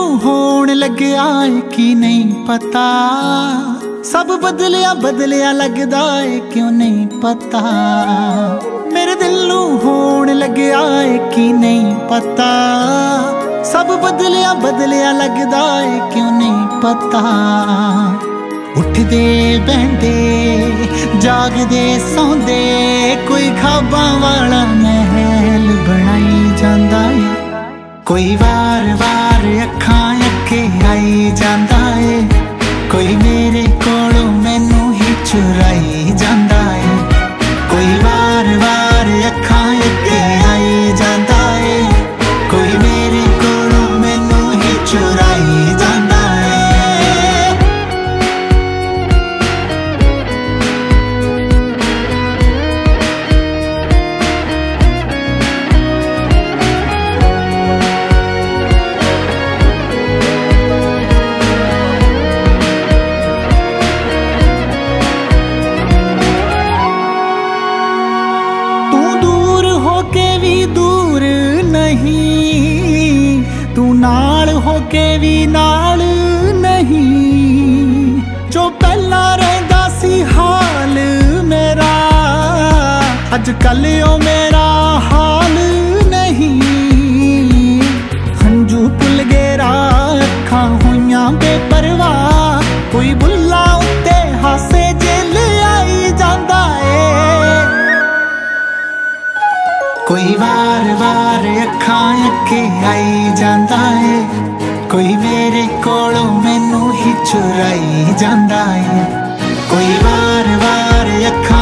होण लग्या कि नहीं पता, सब बदलिया बदलिया लगदा है क्यों नहीं पता। मेरे दिल नू होण लग्या कि नहीं पता, सब बदलिया बदलिया लगदा है क्यों नहीं पता। उठदे बहंदे जागदे सौंदे कोई ख्वाबां वाला महल बनाई जांदा है, कोई वार वार अखां अखे आई जांदा है, कोई मेरे कोलों मैनू ही चुराई जांदा है, कोई वार वार अखां अखे आई जांदा है, कोई मेरे कोलों मैनू ही चुराई जांदा है। नाल होके भी नाल नहीं, जो पहला रहंदा सी हाल मेरा अजकल ओ मेरा हाल नहीं। हंजू भुल गए राह अखां होइयां बेपरवाह, कोई बुल्ला उत्ते हासे जेल आई जांदा है, कोई वार वार अखां अखे आई जांदा है, कोई मेरे कोलों मैनू ही चुराई जांदा है, कोई वार वार अखां